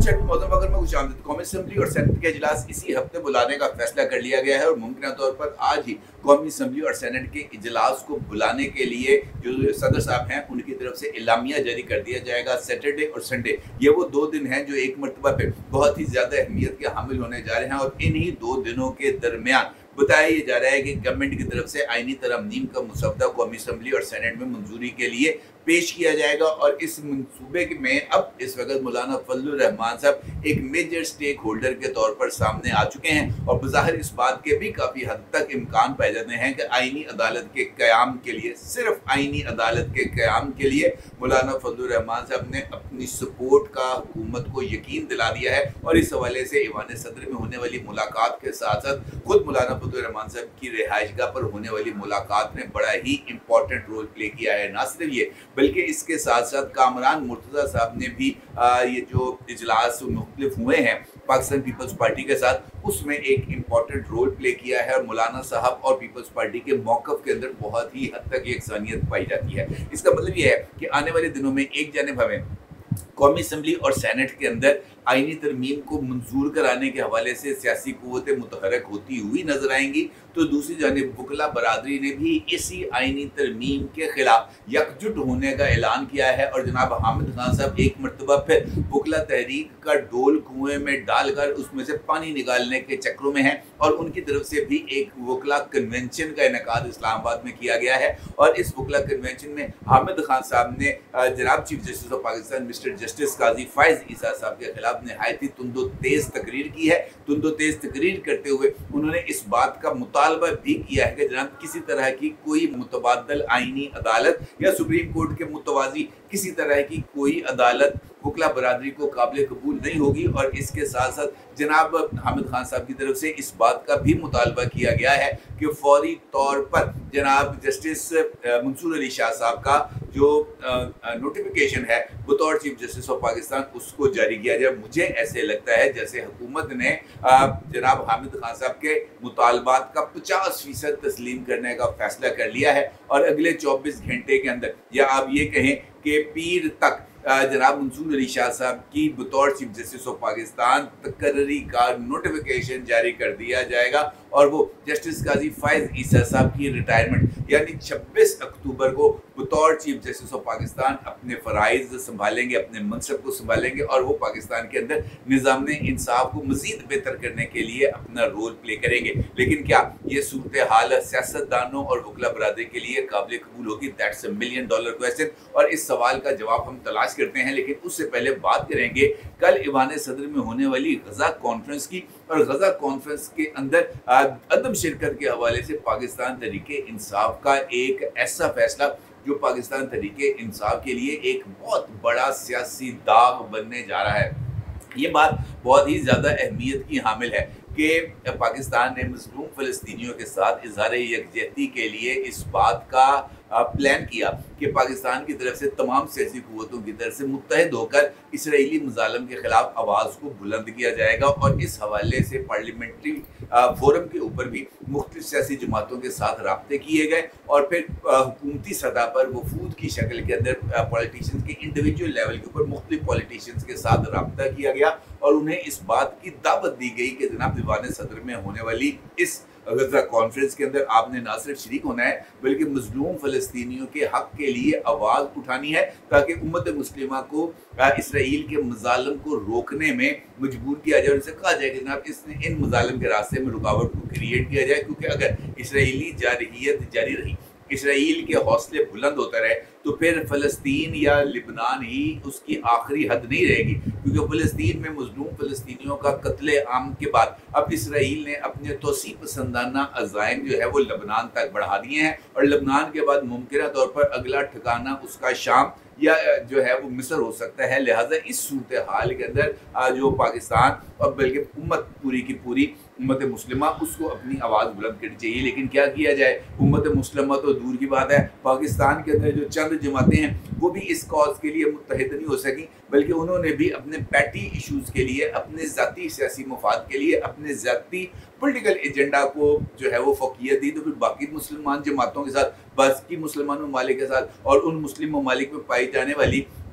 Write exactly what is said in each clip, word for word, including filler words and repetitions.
चट मौसम अगर मैं कुछ आमद कौमी असम्बली और सेनेट के इजलास इसी हफ्ते बुलाने का फैसला कर लिया गया है और मुमकिन तौर पर आज ही कौमी असम्बली और सेनेट के इजलास को बुलाने के लिए जो सदर साहब हैं उनकी तरफ से इलामिया जारी कर दिया जाएगा। सैटरडे और संडे ये वो दो दिन हैं जो एक मरतबा पे बहुत ही ज़्यादा अहमियत के हामिल होने जा रहे हैं और इन्हीं दो दिनों के दरमियान बताया ये जा रहा है कि गवर्नमेंट की तरफ से आईनी तरमीम का मुसवदा कौमी असम्बली और सेनेट में मंजूरी के लिए पेश किया जाएगा। और इस मंसूबे में अब इस वक्त मौलाना फजलुर रहमान साहब एक मेजर स्टेक होल्डर के तौर पर सामने आ चुके हैं और बज़ाहिर इस बात के भी काफ़ी हद तक इम्कान पाए जाते हैं कि आईनी अदालत के क़याम के लिए सिर्फ आईनी अदालत के क़याम के लिए मौलाना फजलुर रहमान साहब ने अपनी सपोर्ट का हुकूमत को यकीन दिला दिया है। और इस हवाले से ईवान सदर में होने वाली मुलाकात के साथ साथ खुद मौलाना फजलुर रहमान साहब की रिहाइशगाह पर होने वाली मुलाकात ने बड़ा ही इंपॉर्टेंट रोल प्ले किया है। ना सिर्फ ये बल्कि इसके साथ साथ कामरान मुर्तज़ा साहब ने भी आ, ये जो इजलास मुख्तलिफ हुए हैं पाकिस्तान पीपल्स पार्टी के साथ उसमें एक इम्पॉर्टेंट रोल प्ले किया है और मौलाना साहब और पीपल्स पार्टी के मौक़िफ़ के अंदर बहुत ही हद तक यकसानियत पाई जाती है। इसका मतलब ये है कि आने वाले दिनों में एक जानिब हमें कौमी असम्बली और सेनेट के अंदर आईनी तरमीम को मंजूर कराने के हवाले से सियासी कुव्वतें मुतहरक होती हुई नजर आएंगी, तो दूसरी जानिब वकला बरादरी ने भी इसी आईनी तरमीम के खिलाफ यकजुट होने का ऐलान किया है। और जनाब हामिद खान साहब एक मरतबा फिर वकला तहरीक का डोल कुएं में डालकर उसमें से पानी निकालने के चक्रों में हैं और उनकी तरफ से भी एक वकला कन्वेंशन का इनेकाद इस्लामाबाद में किया गया है। और इस वकला कन्वेंशन में हामिद खान साहब ने जनाब chief justice of Pakistan mister justice Qazi Faez Isa साहब के खिलाफ नहायत ही तुंदो तेज तकरीर की है। तुंदो तेज तकरीर करते हुए उन्होंने इस बात का मुतालबा भी किया है कि जनाब किसी तरह की कोई मुतबादल आईनी अदालत या सुप्रीम कोर्ट के मुतवाजी किसी तरह की कोई अदालत वकला बरादरी को काबिल कबूल नहीं होगी। और इसके साथ साथ जनाब हामिद खान साहब की तरफ से इस बात का भी मुतालबा किया गया है कि फौरी तौर पर जनाब जस्टिस मंसूर अली शाह साहब का जो नोटिफिकेशन है बतौर चीफ जस्टिस ऑफ पाकिस्तान उसको जारी किया जाए। मुझे ऐसे लगता है जैसे हुकूमत ने जनाब हामिद खान साहब के मुतालबात का पचास फीसद तस्लीम करने का फैसला कर लिया है और अगले चौबीस घंटे के अंदर या आप ये कहें कि पीर तक जनाब मंसूर अली शाह साहब की बतौर चीफ जस्टिस ऑफ पाकिस्तान तकर्री का नोटिफिकेशन जारी कर दिया जाएगा और वो जस्टिस काजी फायज ईसा साहब की रिटायरमेंट यानी छब्बीस अक्टूबर को बतौर चीफ जस्टिस ऑफ पाकिस्तान अपने फ़राइज़ संभालेंगे, अपने मनसब को संभालेंगे और वो पाकिस्तान के अंदर निज़ाम इंसाफ को मज़ीद बेहतर करने के लिए अपना रोल प्ले करेंगे। लेकिन क्या ये सूरत हाल सियासतदानों और वकला बरादरी के लिए काबिल कबूल होगी? That's a million dollar question और इस सवाल का जवाब हम तलाश करते हैं। लेकिन उससे पहले बात करेंगे कल ईवान सदर में होने वाली गजा कॉन्फ्रेंस की। और गजा कॉन्फ्रेंस के अंदर अदम शिरकत के हवाले से पाकिस्तान तहरीक इंसाफ का एक ऐसा फैसला जो पाकिस्तान तहरीक इंसाफ के लिए एक बहुत बड़ा सियासी दाग बनने जा रहा है। ये बात बहुत ही ज़्यादा अहमियत की हामिल है कि पाकिस्तान ने मज़लूम फ़लस्तीनियों के साथ इज़हार यकजहती के लिए इस बात का प्लान किया कि पाकिस्तान की तरफ से तमाम सियासी क़ुव्वतों की तरफ से मुत्तहिद होकर इसराइली मुज़ालम के ख़िलाफ़ आवाज़ को बुलंद किया जाएगा। और इस हवाले से पार्लियामेंट्री फोरम के ऊपर भी मुख्तलिफ सियासी जमातों के साथ राब्ते किए गए और फिर हुकूमती सतह पर वफूद की शक्ल के अंदर पॉलिटिशियंस के इंडिविजुअल लेवल के ऊपर मुख्तलिफ पॉलिटिशियंस के साथ राब्ता किया गया और उन्हें इस बात की दावत दी गई कि जनाब ईवान सदर में होने वाली इस गजा कॉन्फ्रेंस के अंदर आपने ना सिर्फ शरीक होना है बल्कि मजलूम फ़लस्तीनियों के हक़ के लिए आवाज़ उठानी है ताकि उम्मत मुस्लिमा को इसराइल के मज़ालम को रोकने में मजबूर किया जाए। उनसे कहा जाए कि जनाब इसने इन मज़ालम के रास्ते में रुकावट को क्रिएट किया जाए, क्योंकि अगर इसराइली जारहियत जारी रही, इसराइल के हौसले बुलंद होते रहे तो फिर फ़लस्तीन या लिबनान ही उसकी आखिरी हद नहीं रहेगी। क्योंकि फ़लस्तीन में मज़लूम फ़लस्तीनियों का कत्ले आम के बाद अब इसराइल ने अपने तोसी पसंदाना अज़ाइम जो है वो लबनान तक बढ़ा दिए हैं और लबनान के बाद मुमकिन तौर पर अगला ठिकाना उसका शाम या जो है वो मिस्र हो सकता है। लिहाजा इस सूरत हाल के अंदर जो पाकिस्तान और बल्कि उम्मत पूरी की पूरी उम्मत मुस्लिमा उसको अपनी आवाज़ बुलंद करनी चाहिए। लेकिन क्या किया जाए, उम्मत मुस्लिमा तो दूर की बात है, पाकिस्तान के अंदर जो चंद जमातें हैं वो भी इस कॉज के लिए मुत्तहिद नहीं हो सकी, बल्कि उन्होंने भी अपने पैटी इशूज़ के लिए, अपने ज़ाती सियासी मफाद के लिए, अपने ज़ाती पॉलिटिकल एजेंडा को जो है वो फ़ौक़ियत दी। तो फिर बाकी मुसलमान जमातों के साथ, बाकी मुसलमान ममालिक के साथ और उन मुस्लिम ममालिक में पाई जाने वाली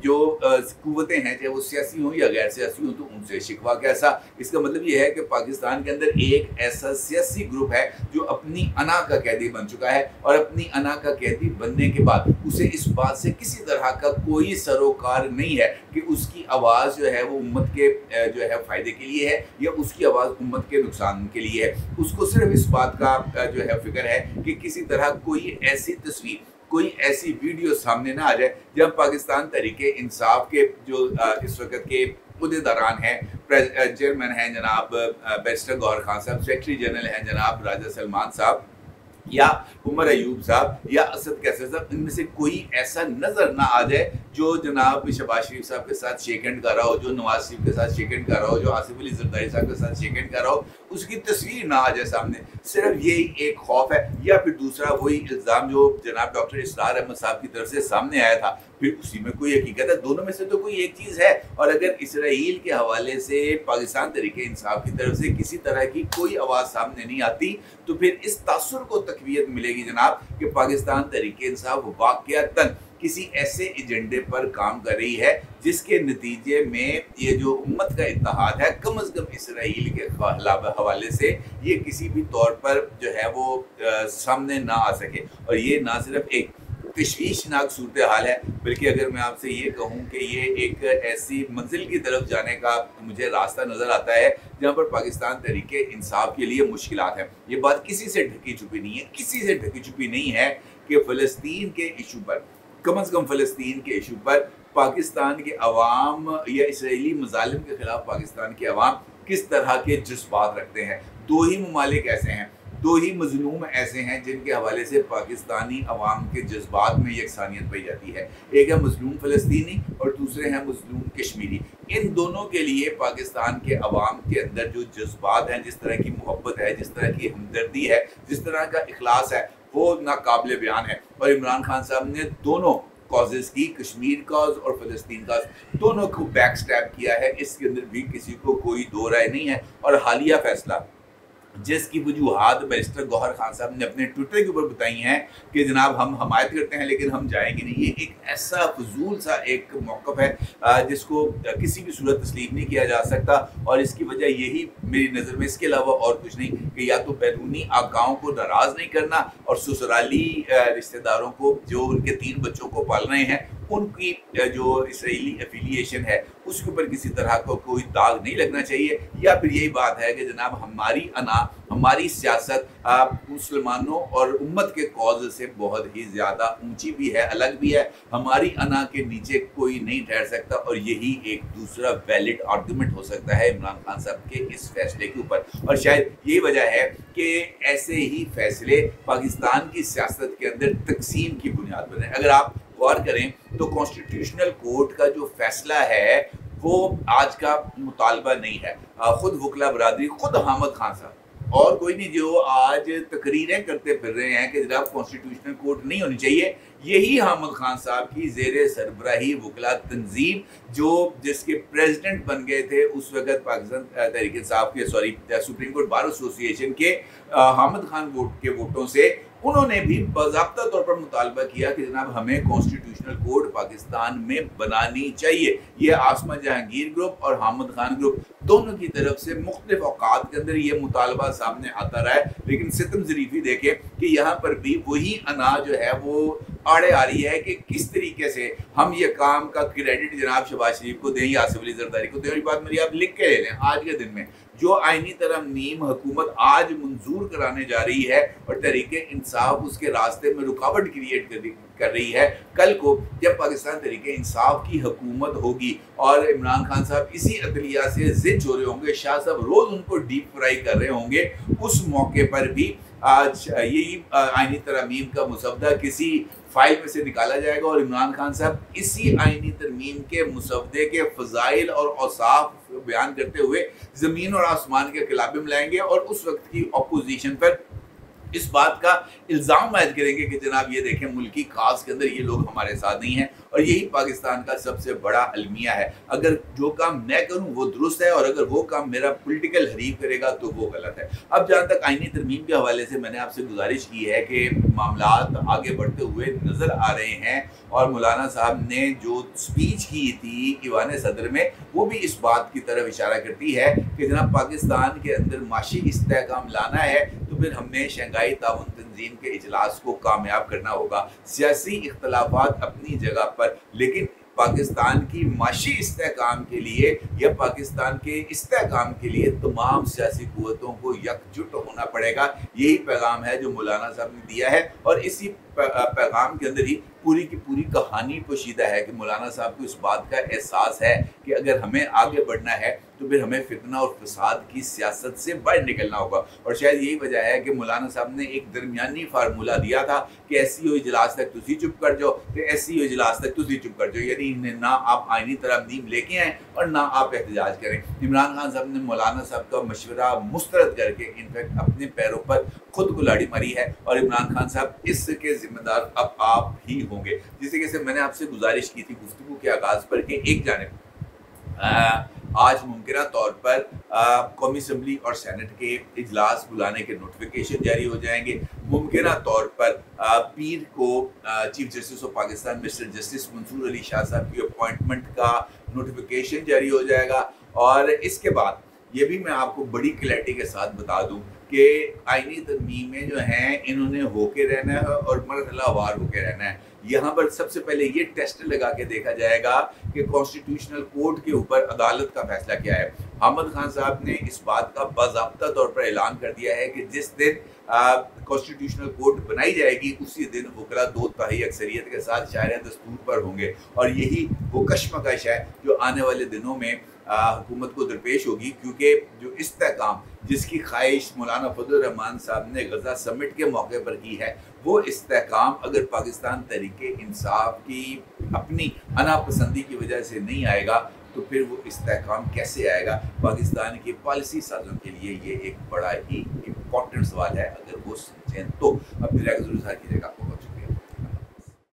जो कुव्वतें हैं, चाहे वो सियासी हों या गैर सियासी हों, तो उनसे शिकवा कैसा। इसका मतलब ये है कि पाकिस्तान के अंदर एक ऐसा सियासी ग्रुप है जो अपनी अना का कैदी बन चुका है, और अपनी अना का कैदी बनने के बाद उसे इस बात से किसी तरह का कोई सरोकार नहीं है कि उसकी आवाज़ जो है वो उम्मत के जो है फ़ायदे के लिए है या उसकी आवाज़ उम्मत के नुकसान के लिए है। उसको सिर्फ इस बात का जो है फिक्र है कि किसी तरह कोई ऐसी तस्वीर, कोई ऐसी वीडियो सामने ना आ जाए जब पाकिस्तान तहरीके इंसाफ के जो इस वक्त के उहदेदारान हैं, चेयरमैन हैं जनाब बैरिस्टर गौहर खान साहब, सेक्रेटरी जनरल हैं जनाब राजा सलमान साहब या उमर अयूब साहब या असद कैसर साहब, इनमें से कोई ऐसा नज़र ना आ जाए जो जनाब शहबाज शरीफ साहब के साथ शेक हैंड कर रहा हो, जो नवाज शरीफ के साथ शेक हैंड कर रहा हो, जो आसिफ अली जरदारी साहब के साथ शेक हैंड कर रहा हो, उसकी तस्वीर ना आ जाए सामने। सिर्फ यही एक खौफ है, या फिर दूसरा वही इल्ज़ाम जो जनाब डॉक्टर इसरार अहमद साहब की तरफ से सामने आया था, फिर उसी में कोई हकीकत है। दोनों में से तो कोई एक चीज़ है। और अगर इसराइल के हवाले से पाकिस्तान तहरीके इंसाफ की तरफ से किसी तरह की कोई आवाज़ सामने नहीं आती, तो फिर इस तासुर को तकवीयत मिलेगी जनाब कि पाकिस्तान तहरीके इंसाफ वाक़यातन किसी ऐसे एजेंडे पर काम कर रही है जिसके नतीजे में ये जो उम्मत का इत्तेहाद है, कम अज़ कम इसराइल के हवाले से ये किसी भी तौर पर जो है वो आ, सामने ना आ सके। और ये ना सिर्फ एक तशवीशनाक सूरत हाल है, बल्कि अगर मैं आपसे ये कहूँ कि ये एक ऐसी मंजिल की तरफ जाने का मुझे रास्ता नज़र आता है जहाँ पर पाकिस्तान तहरीके इंसाफ के लिए मुश्किलात हैं। ये बात किसी से ढकी छुपी नहीं है, किसी से ढकी छुपी नहीं है कि फ़लस्तीन के इशू पर, कम अज़ कम फ़लस्तीन के इशू पर पाकिस्तान के अवाम या इसराइली मज़ालिम के ख़िलाफ़ पाकिस्तान के अवाम किस तरह के जज्बात रखते हैं। दो ही ममालिक ऐसे हैं, दो ही मजलूम ऐसे हैं जिनके हवाले से पाकिस्तानी अवाम के जज्बात में यकसानियत पाई जाती है। एक है मजलूम फ़लस्तीनी और दूसरे हैं मजलूम कश्मीरी। इन दोनों के लिए पाकिस्तान के अवाम के अंदर जो जज्बात हैं, जिस तरह की मोहब्बत है, जिस तरह की हमदर्दी है, जिस तरह का इखलास है, वो नाकाबिले बयान है। और इमरान खान साहब ने दोनों कॉजेज़ की, कश्मीर कॉज और फ़लस्तीन कॉज, दोनों को बैक स्टैप किया है। इसके अंदर भी किसी को कोई दो राय नहीं है। और हालिया फैसला जिसकी वजूहात बैरिस्टर गौहर खान साहब ने अपने ट्विटर के ऊपर बताई हैं कि जनाब हम हमायत करते हैं लेकिन हम जाएंगे नहीं, ये एक ऐसा फजूल सा एक मौक़िफ़ है जिसको किसी भी सूरत तस्लीम नहीं किया जा सकता। और इसकी वजह यही मेरी नज़र में, इसके अलावा और कुछ नहीं, कि या तो बैरूनी आकाओं को नाराज़ नहीं करना और ससुराली रिश्तेदारों को जो उनके तीन बच्चों को पाल रहे हैं उनकी जो इसराइली एफिलिएशन है उसके ऊपर किसी तरह का को कोई दाग नहीं लगना चाहिए। या फिर यही बात है कि जनाब हमारी अना, हमारी सियासत मुसलमानों और उम्मत के कौज से बहुत ही ज़्यादा ऊंची भी है, अलग भी है। हमारी अना के नीचे कोई नहीं ठहर सकता। और यही एक दूसरा वैलिड आर्गूमेंट हो सकता है इमरान खान साहब के इस फैसले के ऊपर। और शायद यही वजह है कि ऐसे ही फैसले पाकिस्तान की सियासत के अंदर तकसीम की बुनियाद बने। अगर आप गौर करें तो कॉन्स्टिट्यूशनल कोर्ट का जो फैसला है वो आज का मुतालबा नहीं है। खुद वकला बरादरी, खुद हामिद खान साहब और कोई नहीं जो आज तकरीरें करते फिर रहे हैं कि जनाब कॉन्स्टिट्यूशनल कोर्ट नहीं होनी चाहिए, यही हामिद खान साहब की ज़ेरे सरबराही वकला तंजीम जो जिसके प्रेसिडेंट बन गए थे उस वक्त पाकिस्तान तहरीक इंसाफ के sorry supreme court bar association के हामिद खान वोट के वोटों से, उन्होंने भी बाज़ाब्ता तौर पर मुतालबा किया कि जनाब हमें कॉन्स्टिट्यूशनल कोर्ट पाकिस्तान में बनानी चाहिए। ये आसमा जहांगीर ग्रुप और हामिद खान ग्रुप दोनों की तरफ से मुख्तलिफ औकात के अंदर ये मुतालबा सामने आता रहा है। लेकिन सितम ज़रीफ़ी देखें कि यहाँ पर भी वही अना जो है वो आड़े आ रही है कि किस तरीके से हम ये काम का क्रेडिट जनाब शहबाज शरीफ को दें या आसिफ अली जरदारी को दें। और बात मेरी आप लिख के ले लें, आज के दिन में जो आईनी तरमीम हुकूमत आज मंजूर कराने जा रही है और तहरीके इंसाफ उसके रास्ते में रुकावट क्रिएट कर कर रही है, कल को जब पाकिस्तान तहरीके इंसाफ की हुकूमत होगी और इमरान खान साहब इसी अदलिया से जिद हो रहे होंगे, शाह साहब रोज़ उनको डीप फ्राई कर रहे होंगे, उस मौके पर भी आज यही आईनी तरमीम का मुसवदा किसी फाइल में से निकाला जाएगा और इमरान खान साहब इसी आईनी तरमीम के मुसवदे के फ़ज़ाइल और औसाफ बयान करते हुए ज़मीन और आसमान के खिलाफ में लाएंगे और उस वक्त की अपोजिशन पर इस बात का इल्ज़ाम आयद करेंगे कि जनाब ये देखें मुल्की काज के अंदर ये लोग हमारे साथ नहीं हैं और यही पाकिस्तान का सबसे बड़ा अलमिया है। अगर जो काम मैं करूं वो दुरुस्त है और अगर वो काम मेरा पॉलिटिकल हरीफ करेगा तो वो गलत है। अब जहाँ तक आईनी तरमीम के हवाले से मैंने आपसे गुजारिश की है कि मामलात आगे बढ़ते हुए नज़र आ रहे हैं और मौलाना साहब ने जो स्पीच की थी ईवान सदर में वो भी इस बात की तरफ इशारा करती है कि जनाब पाकिस्तान के अंदर माशी इस्तेहकाम लाना है तो फिर हमने शंघाई ताउन तंजीम के इजलास को कामयाब करना होगा। सियासी इख्तलाफात अपनी जगह पर, लेकिन पाकिस्तान की माशी इस्तेहकाम के लिए या पाकिस्तान के इस्तेहकाम के लिए तमाम सियासी कुव्वतों को यकजुट होना पड़ेगा। यही पैगाम है जो मौलाना साहब ने दिया है और इसी पैगाम के अंदर ही पूरी की पूरी कहानी पोशीदा है कि मौलाना साहब को इस बात का एहसास है कि अगर हमें आगे बढ़ना है तो फिर हमें फितना और फसाद की सियासत से बाहर निकलना होगा। और शायद यही वजह है कि मौलाना साहब ने एक दरमियानी फार्मूला दिया था कि एस सी ओ इजलास तक तुसी चुप कर जाओ तो एस सी ओ इजलास तक तुसी चुप कर जाओ, यानी ना आप आईनी तरमीम लेके आएँ और ना आप एहतजाज करें। इमरान खान साहब ने मौलाना साहब का मशवरा मुस्तरद करके इनफैक्ट अपने पैरों पर खुद कुल्हाड़ी मारी है और इमरान खान साहब इसके जिम्मेदार अब आप ही होंगे। जिस तरीके से मैंने आपसे गुजारिश की थी गुफ्तगू के आगाज़ पर कि एक जानिब आज मुमकिन तौर पर कौमी असम्बली और सेनेट के इजलास बुलाने के नोटिफिकेशन जारी हो जाएंगे। मुमकिन तौर पर आ, पीर को chief justice of Pakistan mister justice Mansoor Ali Shah साहब की अपॉइंटमेंट का नोटिफिकेशन जारी हो जाएगा। और इसके बाद ये भी मैं आपको बड़ी क्लैरिटी के साथ बता दूं कि आईनी तरमीमें जो हैं इन्होंने होके रहना है और मरहलावार होके रहना है। यहाँ पर सबसे पहले ये टेस्ट लगा के देखा जाएगा कि कॉन्स्टिट्यूशनल कोर्ट के ऊपर अदालत का फैसला क्या है। अहमद खान साहब ने इस बात का बाज़ाब्ता तौर पर ऐलान कर दिया है कि जिस दिन कॉन्स्टिट्यूशनल कोर्ट बनाई जाएगी उसी दिन वकला दो तिहाई अक्सरियत के साथ शायरा दस्तूर पर होंगे और यही वो कशमकश है जो आने वाले दिनों में हुकूमत को दरपेश होगी, क्योंकि जो इस्तेहकाम जिसकी ख्वाहिश मौलाना फजल रहमान साहब ने गजा समिट के मौके पर की है वो इस्तेहकाम अगर पाकिस्तान तहरीके इंसाफ की अपनी अनापसंदी की वजह से नहीं आएगा तो फिर वो इस्तेहकाम कैसे आएगा। पाकिस्तान की पॉलिसी साजों के लिए ये एक बड़ा ही इम्पोर्टेंट सवाल है। अगर वो समझें तो अपनी राय जरूर ज़ाहिर कीजिएगा।